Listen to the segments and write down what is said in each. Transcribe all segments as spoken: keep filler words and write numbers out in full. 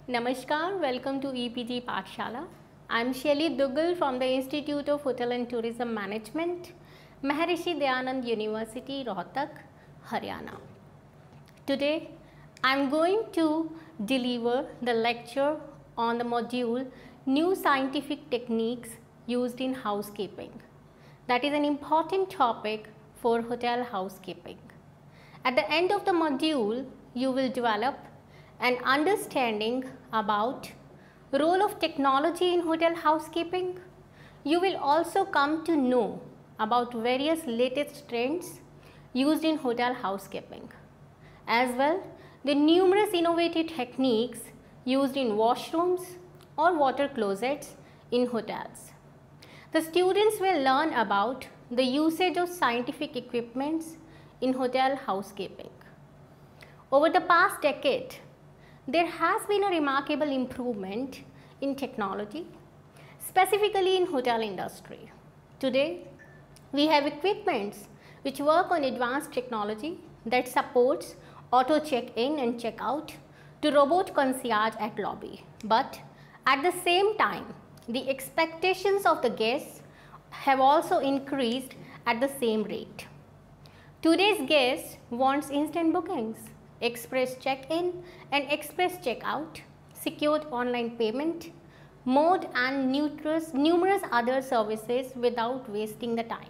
Namaskar, welcome to E P G Pathshala. I am Shelly Dugal from the Institute of Hotel and Tourism Management, Maharishi Dayanand University, Rohtak, Haryana. Today, I am going to deliver the lecture on the module New Scientific Techniques Used in Housekeeping. That is an important topic for hotel housekeeping. At the end of the module, you will develop an understanding about role of technology in hotel housekeeping. You will also come to know about various latest trends used in hotel housekeeping, as well the numerous innovative techniques used in washrooms or water closets in hotels. The students will learn about the usage of scientific equipments in hotel housekeeping. Over the past decade, there has been a remarkable improvement in technology, specifically in hotel industry. Today, we have equipments which work on advanced technology that supports auto check-in and check-out to robot concierge at lobby. But at the same time, the expectations of the guests have also increased at the same rate. Today's guest wants instant bookings, express check-in and express check-out, secured online payment, mode and numerous, numerous other services without wasting the time.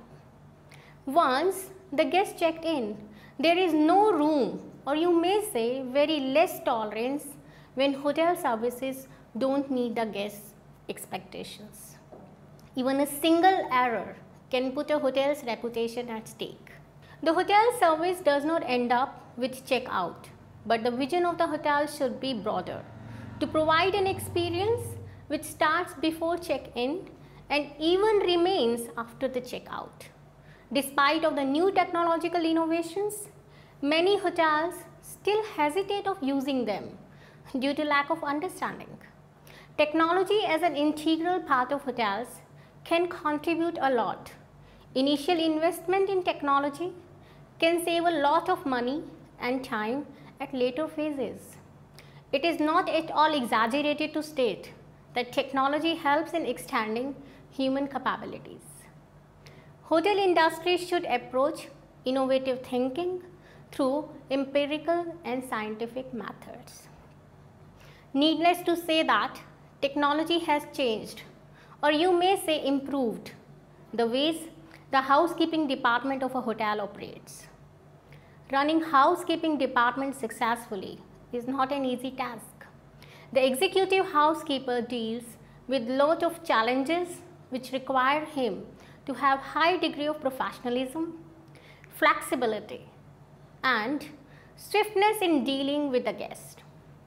Once the guest checked in, there is no room, or you may say very less tolerance when hotel services don't meet the guest's expectations. Even a single error can put a hotel's reputation at stake. The hotel service does not end up with check-out, but the vision of the hotel should be broader, to provide an experience which starts before check-in and even remains after the check-out. Despite of the new technological innovations, many hotels still hesitate of using them due to lack of understanding. Technology as an integral part of hotels can contribute a lot. Initial investment in technology can save a lot of money and time at later phases. It is not at all exaggerated to state that technology helps in extending human capabilities. Hotel industry should approach innovative thinking through empirical and scientific methods. Needless to say that technology has changed, or you may say improved, the ways the housekeeping department of a hotel operates. Running housekeeping department successfully is not an easy task. The executive housekeeper deals with lot of challenges which require him to have high degree of professionalism, flexibility, and swiftness in dealing with the guest.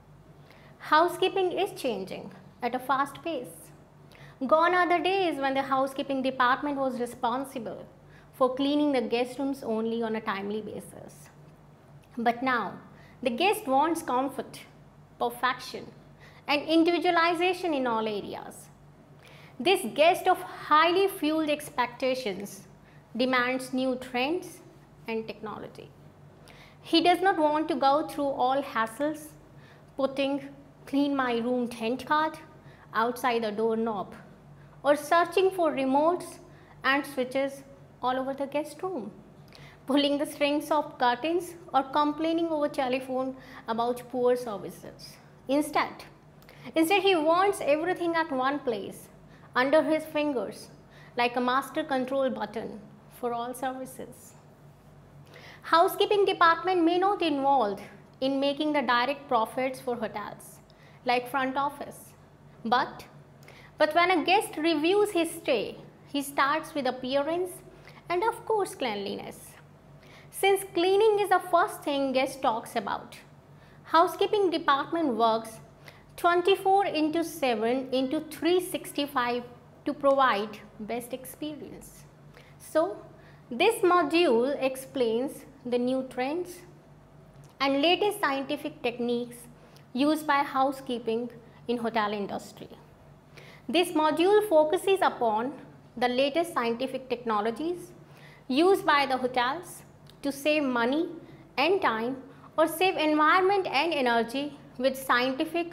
Housekeeping is changing at a fast pace. Gone are the days when the housekeeping department was responsible for cleaning the guest rooms only on a timely basis. But now, the guest wants comfort, perfection, and individualization in all areas. This guest of highly fueled expectations demands new trends and technology. He does not want to go through all hassles, putting "clean my room" tent card outside the doorknob, or searching for remotes and switches all over the guest room, pulling the strings of curtains, or complaining over telephone about poor services. Instead, instead he wants everything at one place, under his fingers, like a master control button for all services. Housekeeping department may not involve in making the direct profits for hotels, like front office, but But when a guest reviews his stay, he starts with appearance and of course cleanliness. Since cleaning is the first thing guest talks about, housekeeping department works twenty-four into seven into three hundred sixty-five to provide best experience. So, this module explains the new trends and latest scientific techniques used by housekeeping in hotel industry. This module focuses upon the latest scientific technologies used by the hotels to save money and time, or save environment and energy with scientific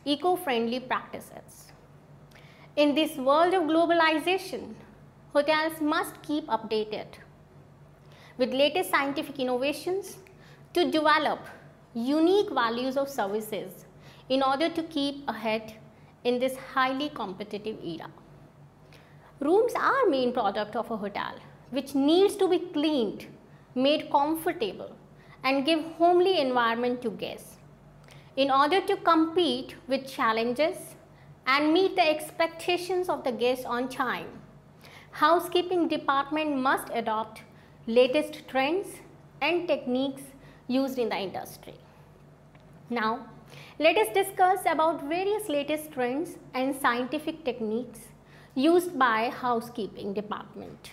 eco-friendly practices. In this world of globalization, hotels must keep updated with latest scientific innovations to develop unique values of services in order to keep ahead in this highly competitive era. Rooms are main product of a hotel, which needs to be cleaned, made comfortable, and give homely environment to guests in order to compete with challenges and meet the expectations of the guests on time. Housekeeping department must adopt latest trends and techniques used in the industry. Now, let us discuss about various latest trends and scientific techniques used by housekeeping department.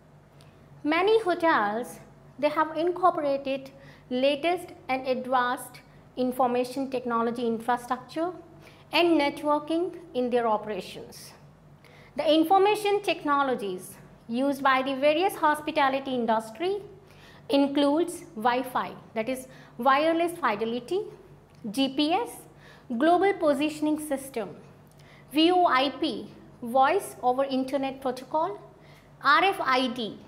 Many hotels, they have incorporated latest and advanced information technology infrastructure and networking in their operations. The information technologies used by the various hospitality industry includes Wi-Fi, that is wireless fidelity, G P S, global positioning system, V O I P, voice over internet protocol, R F I D,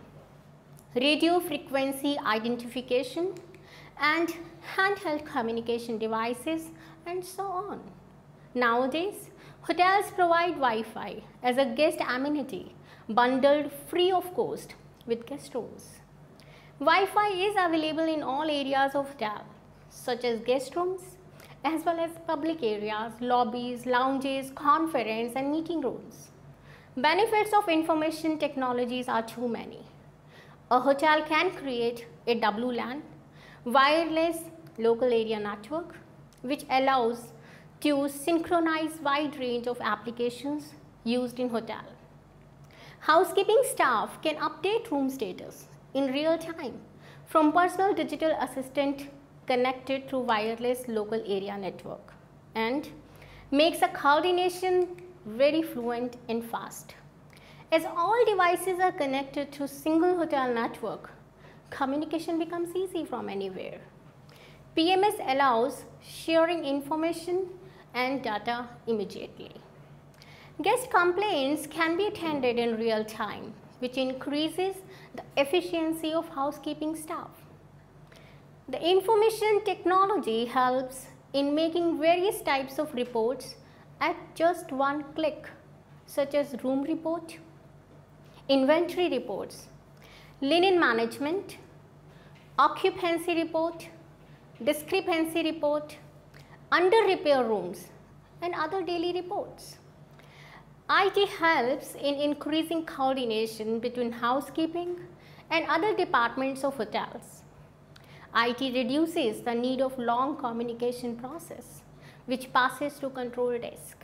radio frequency identification, and handheld communication devices, and so on. Nowadays, hotels provide Wi-Fi as a guest amenity bundled free of cost with guest rooms. Wi-Fi is available in all areas of hotel, such as guest rooms as well as public areas, lobbies, lounges, conference and meeting rooms. Benefits of information technologies are too many. A hotel can create a W LAN, wireless local area network, which allows to synchronize wide range of applications used in hotel. Housekeeping staff can update room status in real time from personal digital assistant connected through wireless local area network and makes a coordination very fluent and fast. As all devices are connected to single hotel network, communication becomes easy from anywhere. P M S allows sharing information and data immediately. Guest complaints can be attended in real time, which increases the efficiency of housekeeping staff. The information technology helps in making various types of reports at just one click, such as room report, inventory reports, linen management, occupancy report, discrepancy report, under repair rooms, and other daily reports. I T helps in increasing coordination between housekeeping and other departments of hotels. I T reduces the need of long communication process, which passes to control desk.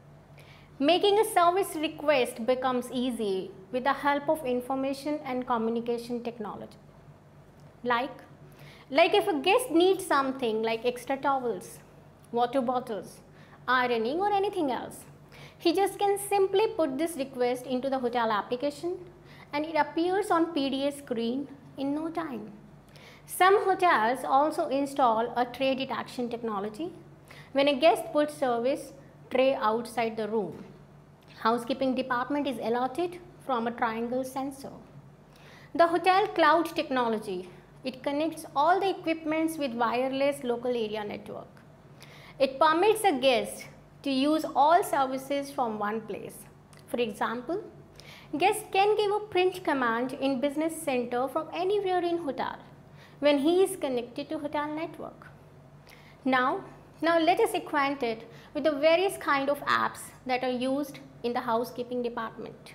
Making a service request becomes easy with the help of information and communication technology. Like, like if a guest needs something like extra towels, water bottles, ironing or anything else, he just can simply put this request into the hotel application and it appears on P D A screen in no time. Some hotels also install a tray detection technology when a guest puts service tray outside the room. Housekeeping department is alerted from a triangle sensor. The hotel cloud technology, it connects all the equipments with wireless local area network. It permits a guest to use all services from one place. For example, guest can give a print command in business center from anywhere in hotel when he is connected to hotel network. Now, now let us acquaint it with the various kind of apps that are used in the housekeeping department.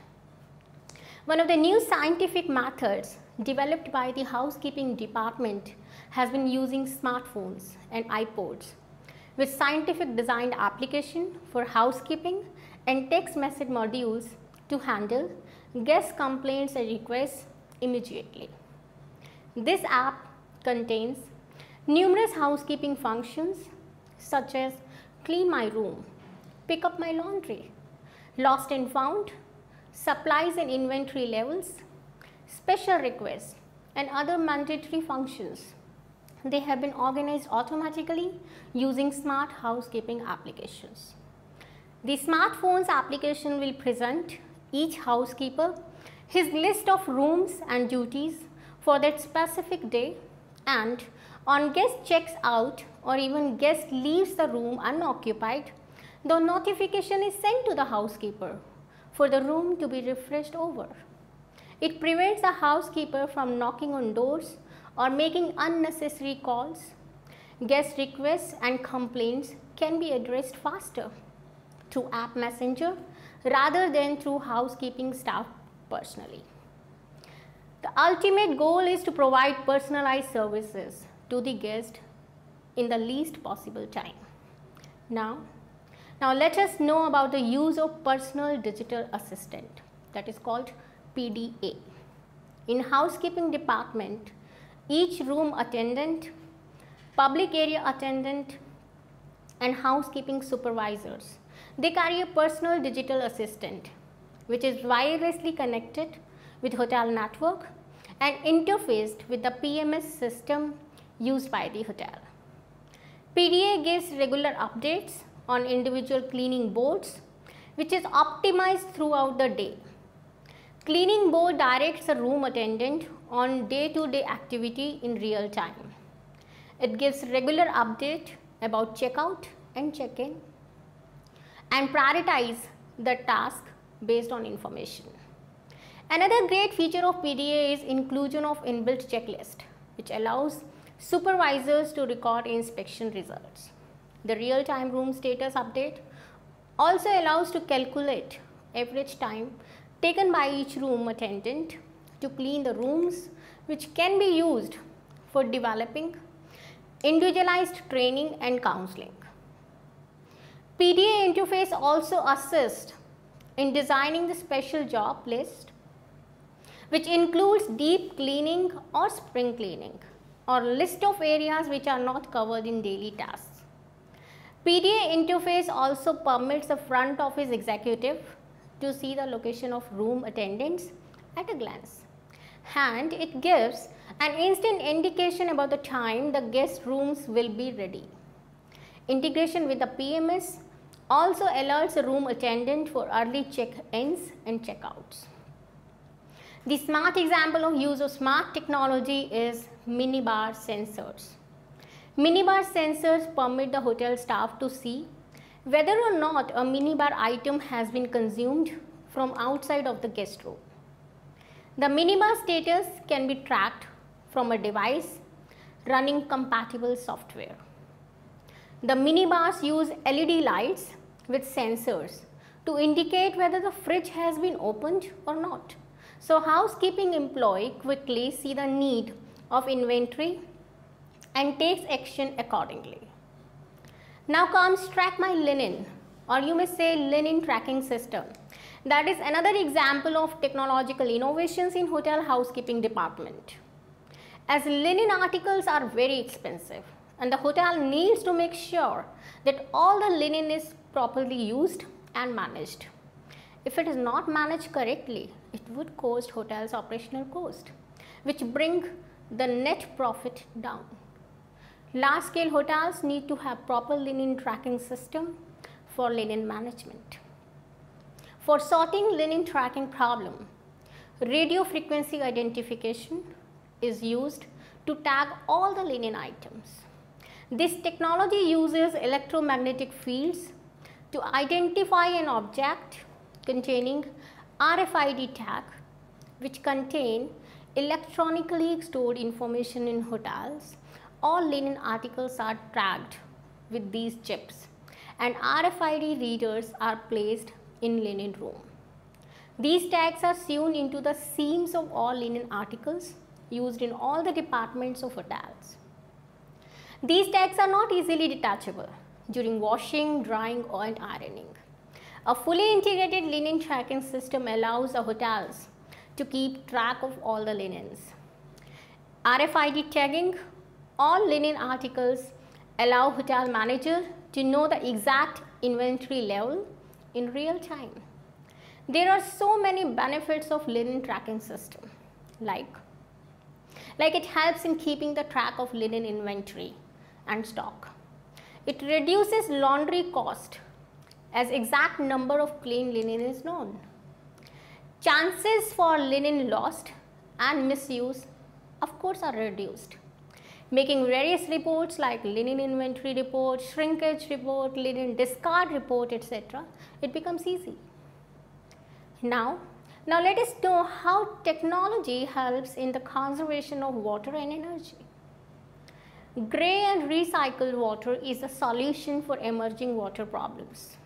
One of the new scientific methods developed by the housekeeping department has been using smartphones and iPods with scientific designed application for housekeeping and text message modules to handle guest complaints and requests immediately. This app contains numerous housekeeping functions such as clean my room, pick up my laundry, lost and found, supplies and inventory levels, special requests and other mandatory functions They have been organized automatically using smart housekeeping applications. The smartphone's application will present each housekeeper his list of rooms and duties for that specific day, and on guest checks out or even guest leaves the room unoccupied, the notification is sent to the housekeeper for the room to be refreshed over. It prevents the housekeeper from knocking on doors or making unnecessary calls. Guest requests and complaints can be addressed faster through app messenger rather than through housekeeping staff personally. The ultimate goal is to provide personalized services to the guest in the least possible time. Now, now let us know about the use of personal digital assistant, that is called P D A. In housekeeping department, each room attendant, public area attendant and housekeeping supervisors, they carry a personal digital assistant which is wirelessly connected with hotel network and interfaced with the P M S system used by the hotel. P D A gives regular updates on individual cleaning boards, which is optimized throughout the day. Cleaning board directs a room attendant on day-to-day activity in real time. It gives regular update about checkout and check-in and prioritize the task based on information. Another great feature of P D A is inclusion of inbuilt checklist, which allows supervisors to record inspection results. The real-time room status update also allows to calculate average time taken by each room attendant to clean the rooms, which can be used for developing individualized training and counseling. P D A interface also assists in designing the special job list, which includes deep cleaning or spring cleaning or list of areas which are not covered in daily tasks. P D A interface also permits the front office executive to see the location of room attendants at a glance, and it gives an instant indication about the time the guest rooms will be ready. Integration with the P M S also alerts the room attendant for early check-ins and check-outs. The smart example of use of smart technology is minibar sensors. Minibar sensors permit the hotel staff to see whether or not a minibar item has been consumed from outside of the guest room. The minibar status can be tracked from a device running compatible software. The minibars use L E D lights with sensors to indicate whether the fridge has been opened or not. So housekeeping employee quickly see the need of inventory and takes action accordingly. Now comes Track My Linen, or you may say linen tracking system. That is another example of technological innovations in hotel housekeeping department. As linen articles are very expensive and the hotel needs to make sure that all the linen is properly used and managed. If it is not managed correctly, it would cost hotels operational cost, which bring the net profit down. Large scale hotels need to have proper linen tracking system for linen management. For sorting linen tracking problem, radio frequency identification is used to tag all the linen items. This technology uses electromagnetic fields to identify an object containing R F I D tag, which contain electronically stored information in hotels. All linen articles are tagged with these chips and R F I D readers are placed in linen room. These tags are sewn into the seams of all linen articles used in all the departments of hotels. These tags are not easily detachable during washing, drying and ironing. A fully integrated linen tracking system allows the hotels to keep track of all the linens. R F I D tagging all linen articles allow hotel manager to know the exact inventory level in real time. There are so many benefits of linen tracking system, like Like it helps in keeping the track of linen inventory and stock. It reduces laundry cost as exact number of clean linen is known. Chances for linen lost and misuse of course are reduced. Making various reports like linen inventory report, shrinkage report, linen discard report, et cetera, it becomes easy. Now, now let us know how technology helps in the conservation of water and energy. Grey and recycled water is a solution for emerging water problems.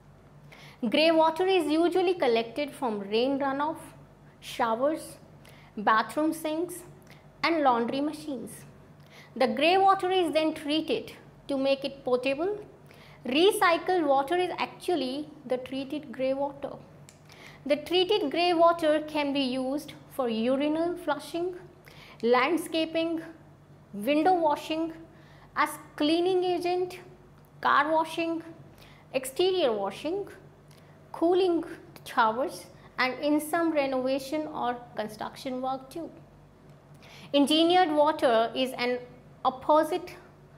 Grey water is usually collected from rain runoff, showers, bathroom sinks, and laundry machines. The grey water is then treated to make it potable. Recycled water is actually the treated grey water. The treated grey water can be used for urinal flushing, landscaping, window washing, as cleaning agent, car washing, exterior washing, cooling showers, and in some renovation or construction work too. Engineered water is an opposite,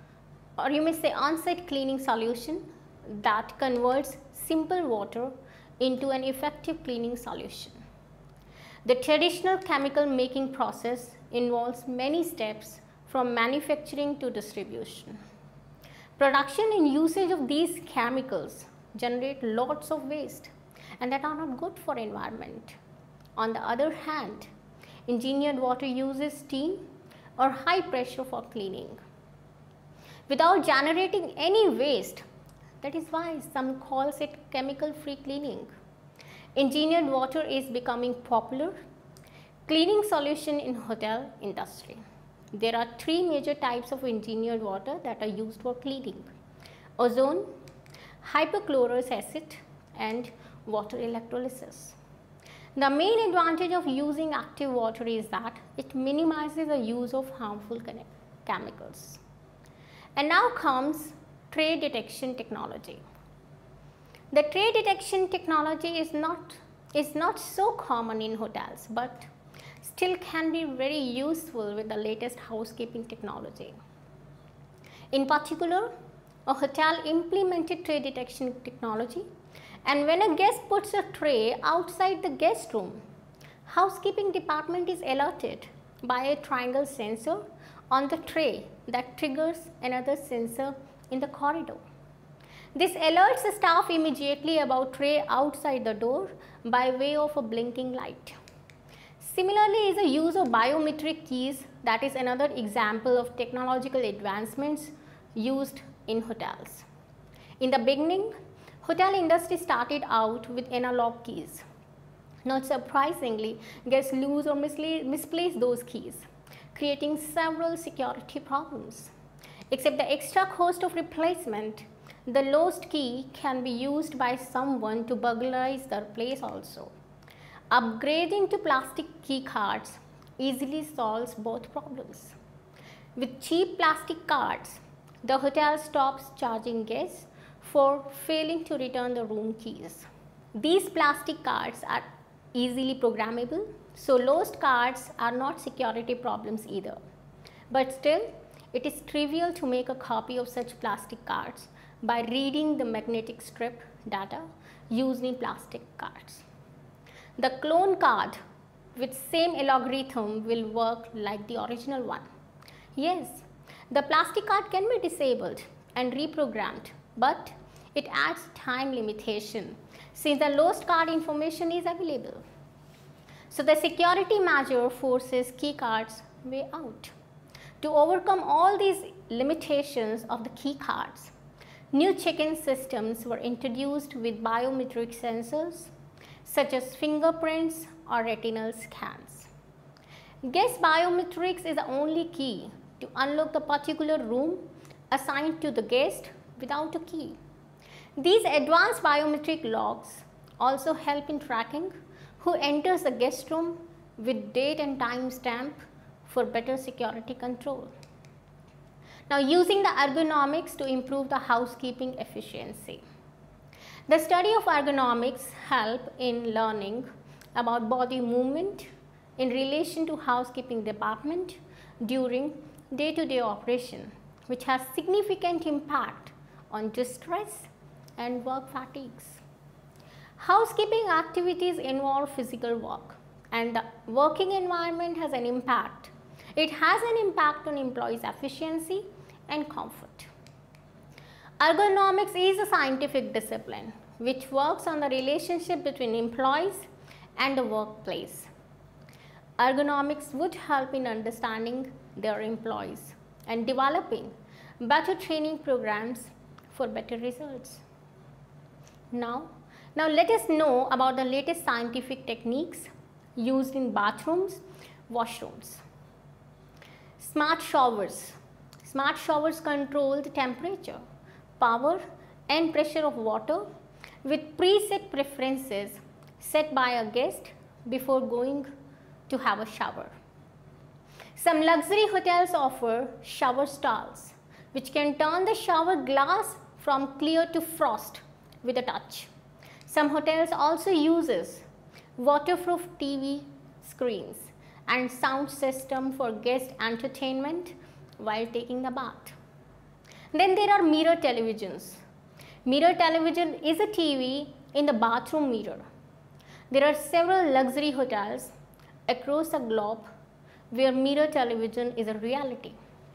or you may say on-site cleaning solution that converts simple water into an effective cleaning solution. The traditional chemical making process involves many steps from manufacturing to distribution. Production and usage of these chemicals generate lots of waste and that are not good for environment. On the other hand, engineered water uses steam or high pressure for cleaning without generating any waste. That is why some calls it chemical free cleaning. Engineered water is becoming popular cleaning solution in hotel industry. There are three major types of engineered water that are used for cleaning: ozone, hypochlorous acid, and water electrolysis. The main advantage of using active water is that it minimizes the use of harmful chemicals. And now comes tray detection technology. The tray detection technology is not, is not so common in hotels, but still can be very useful with the latest housekeeping technology. In particular, a hotel implemented tray detection technology, and when a guest puts a tray outside the guest room, housekeeping department is alerted by a triangle sensor on the tray that triggers another sensor in the corridor. This alerts the staff immediately about tray outside the door by way of a blinking light. Similarly is the use of biometric keys, that is another example of technological advancements used in hotels. In the beginning, hotel industry started out with analog keys. Not surprisingly, guests lose or misplace those keys, creating several security problems. Except the extra cost of replacement, the lost key can be used by someone to burglarize the place also. Upgrading to plastic key cards easily solves both problems. With cheap plastic cards, the hotel stops charging guests for failing to return the room keys. These plastic cards are easily programmable, so lost cards are not security problems either. But still, it is trivial to make a copy of such plastic cards by reading the magnetic strip data used in plastic cards. The clone card with same algorithm will work like the original one. Yes, the plastic card can be disabled and reprogrammed, but it adds time limitation since the lost card information is available. So the security measure forces key cards way out. To overcome all these limitations of the key cards, new check-in systems were introduced with biometric sensors such as fingerprints or retinal scans. Guest biometrics is the only key to unlock the particular room assigned to the guest without a key. These advanced biometric logs also help in tracking who enters the guest room with date and time stamp for better security control. Now, using the ergonomics to improve the housekeeping efficiency. The study of ergonomics help in learning about body movement in relation to housekeeping department during day-to-day operation, which has significant impact on distress and work fatigues. Housekeeping activities involve physical work, and the working environment has an impact. It has an impact on employees' efficiency and comfort. Ergonomics is a scientific discipline which works on the relationship between employees and the workplace. Ergonomics would help in understanding their employees and developing better training programs for better results. Now, now let us know about the latest scientific techniques used in bathrooms, washrooms. Smart showers. Smart showers control the temperature, power and pressure of water with preset preferences set by a guest before going to have a shower. Some luxury hotels offer shower stalls which can turn the shower glass from clear to frost with a touch. Some hotels also uses waterproof T V screens and sound system for guest entertainment while taking the bath. Then there are mirror televisions. Mirror television is a T V in the bathroom mirror. There are several luxury hotels across the globe where mirror television is a reality.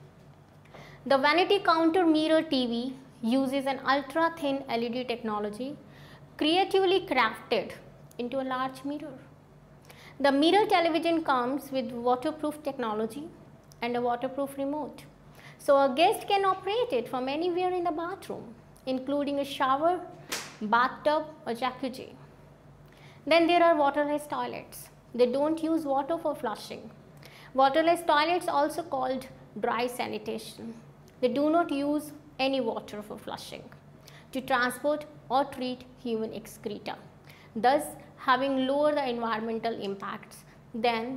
The vanity counter mirror T V uses an ultra thin L E D technology creatively crafted into a large mirror. The mirror television comes with waterproof technology and a waterproof remote, so a guest can operate it from anywhere in the bathroom, including a shower, bathtub or jacuzzi. Then there are waterless toilets. They don't use water for flushing. Waterless toilets, also called dry sanitation. They do not use any water for flushing to transport or treat human excreta, thus having lower the environmental impacts than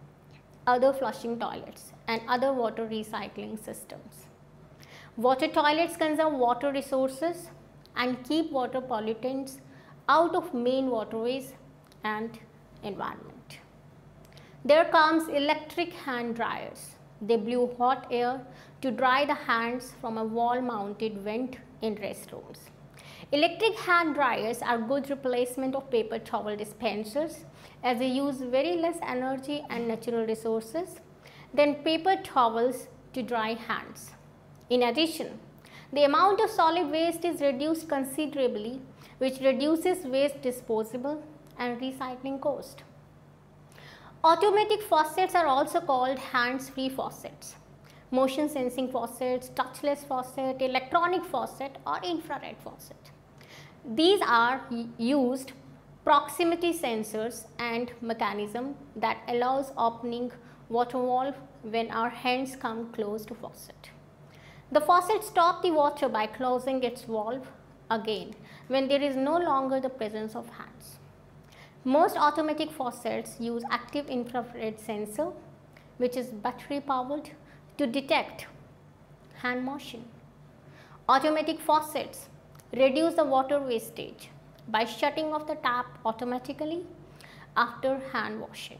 other flushing toilets and other water recycling systems. Water toilets conserve water resources and keep water pollutants out of main waterways and environment. There comes electric hand dryers. They blew hot air to dry the hands from a wall mounted vent in restrooms. Electric hand dryers are good replacement of paper towel dispensers as they use very less energy and natural resources than paper towels to dry hands. In addition, the amount of solid waste is reduced considerably, which reduces waste disposal and recycling cost. Automatic faucets are also called hands-free faucets. Motion sensing faucets, touchless faucet, electronic faucet or infrared faucet. These are used proximity sensors and mechanism that allows opening water valve when our hands come close to faucet. The faucet stops the water by closing its valve again when there is no longer the presence of hands. Most automatic faucets use active infrared sensor, which is battery powered, to detect hand motion. Automatic faucets reduce the water wastage by shutting off the tap automatically after hand washing.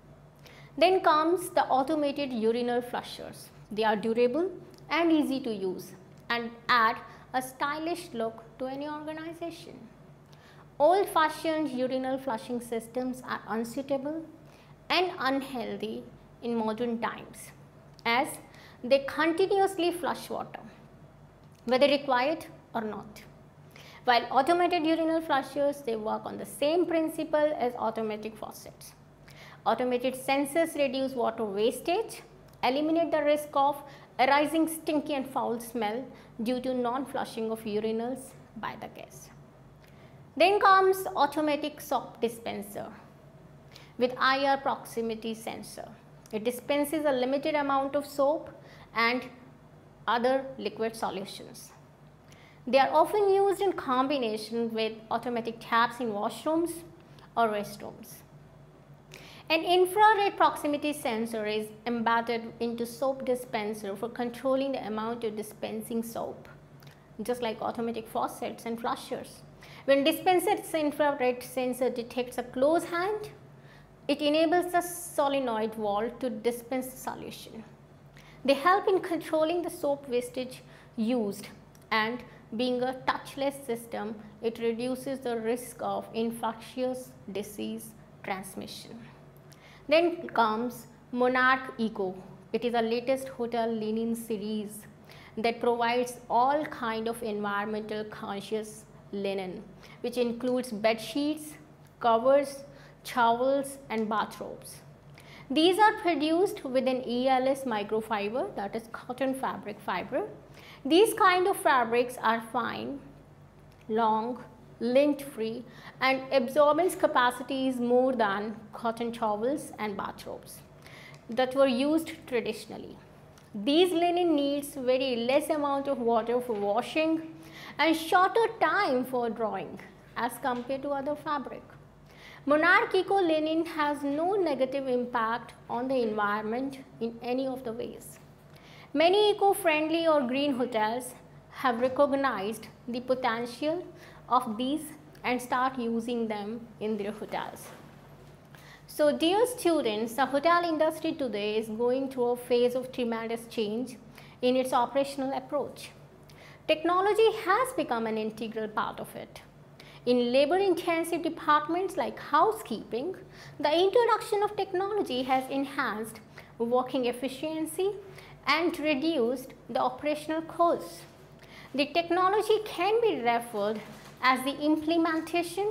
Then comes the automated urinal flushers. They are durable and easy to use and add a stylish look to any organization. Old-fashioned urinal flushing systems are unsuitable and unhealthy in modern times as they continuously flush water, whether required or not. While automated urinal flushers, they work on the same principle as automatic faucets. Automated sensors reduce water wastage, eliminate the risk of arising stinky and foul smell due to non-flushing of urinals by the guest. Then comes automatic soap dispenser with I R proximity sensor. It dispenses a limited amount of soap and other liquid solutions. They are often used in combination with automatic taps in washrooms or restrooms. An infrared proximity sensor is embedded into soap dispenser for controlling the amount of dispensing soap, just like automatic faucets and flushers. When dispenser's infrared sensor detects a close hand, it enables the solenoid valve to dispense the solution. They help in controlling the soap wastage used, and being a touchless system, it reduces the risk of infectious disease transmission. Then comes Monarch Eco. It is the latest hotel linen series that provides all kind of environmental conscious linen, which includes bed sheets, covers, towels and bathrobes. These are produced with an E L S microfiber, that is cotton fabric fiber. These kind of fabrics are fine, long, lint free, and absorbance capacity is more than cotton towels and bathrobes that were used traditionally. These linen needs very less amount of water for washing and shorter time for drying as compared to other fabric. Monarch Eco linen has no negative impact on the environment in any of the ways. Many eco-friendly or green hotels have recognized the potential of these and start using them in their hotels. So dear students, the hotel industry today is going through a phase of tremendous change in its operational approach. Technology has become an integral part of it. In labor-intensive departments like housekeeping, the introduction of technology has enhanced working efficiency and reduced the operational costs. The technology can be referred as the implementation,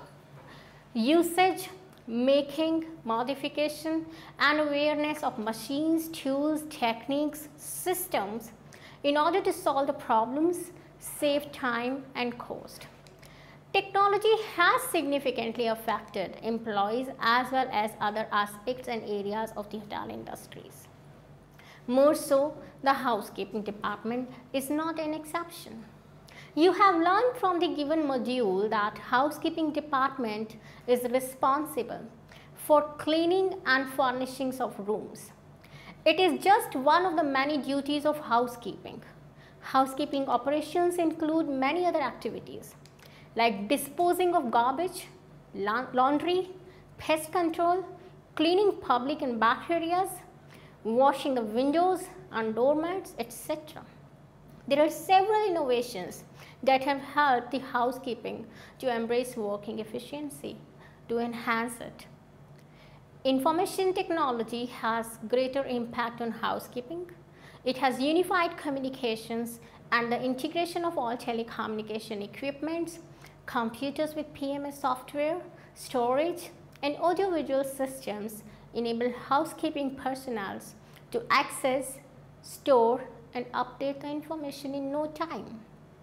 usage, making, modification and awareness of machines, tools, techniques, systems in order to solve the problems, save time and cost. Technology has significantly affected employees as well as other aspects and areas of the hotel industries. More so, the housekeeping department is not an exception. You have learned from the given module that housekeeping department is responsible for cleaning and furnishings of rooms. It is just one of the many duties of housekeeping. Housekeeping operations include many other activities like disposing of garbage, laundry, pest control, cleaning public and back areas, washing the windows and doormats, et cetera. There are several innovations that have helped the housekeeping to embrace working efficiency, to enhance it. Information technology has greater impact on housekeeping. It has unified communications and the integration of all telecommunication equipments, computers with P M S software, storage and audiovisual systems enable housekeeping personnel to access, store and update the information in no time.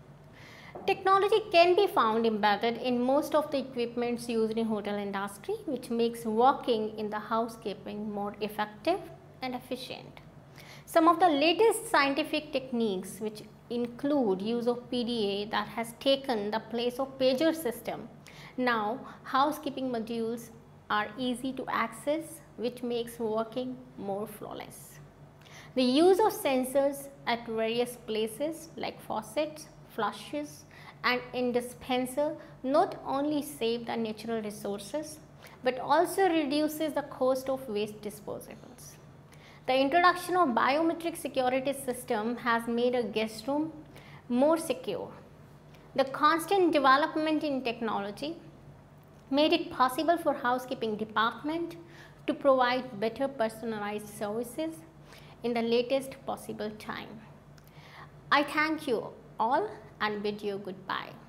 Technology can be found embedded in most of the equipments used in hotel industry, which makes working in the housekeeping more effective and efficient. Some of the latest scientific techniques which include use of P D A that has taken the place of pager system. Now housekeeping modules are easy to access, which makes working more flawless. The use of sensors at various places like faucets, flushes and in dispenser not only save the natural resources but also reduces the cost of waste disposables. The introduction of biometric security system has made a guest room more secure. The constant development in technology made it possible for housekeeping department to provide better personalized services in the latest possible time. I thank you all and bid you goodbye.